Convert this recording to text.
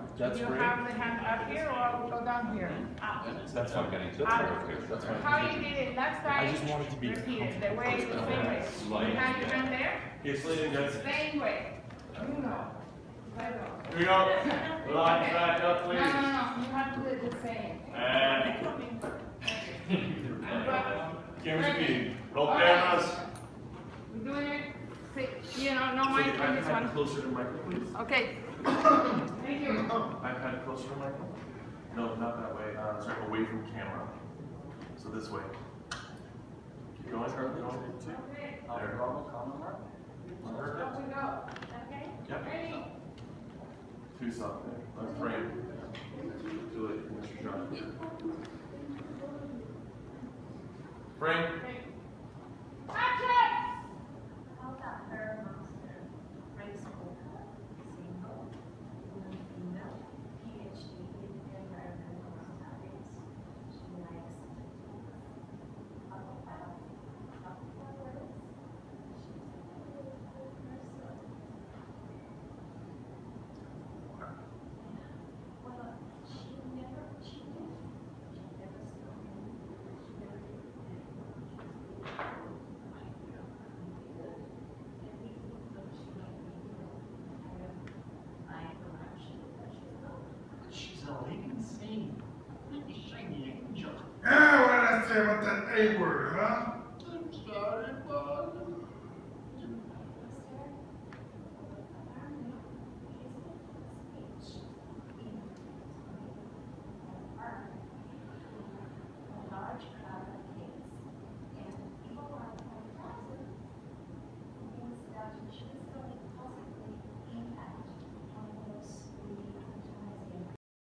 That's You great. have the hand up here or we go down here? Up. That's what I'm getting to. Up. That's fine. How you did it last time? I just wanted to be repeat it. The way, the same way. You have your hand there? Yes, ladies and gentlemen. Same way. You know. Let go. Here we go. Relax back up, please. No. You have to do it the same. And cameras repeating. Roll cameras. We're doing it. You know, no mic on this one. Closer to Michael, please. Okay. Thank you. iPad closer to Michael. No, not that way. Sorry, away from camera. So this way. Keep going. Keep going. Okay. There. Off we go. Okay. Yep. Ready? Too soft there. Let's frame. Do it, Mr. John. Frame. Action! How about her monster? High school, single, woman, female, PhD in environmental studies. She likes well, she never cheated. She never stolen. She never did She's a lady insane. Shiny angel. Ah, what did I say about that A word, huh?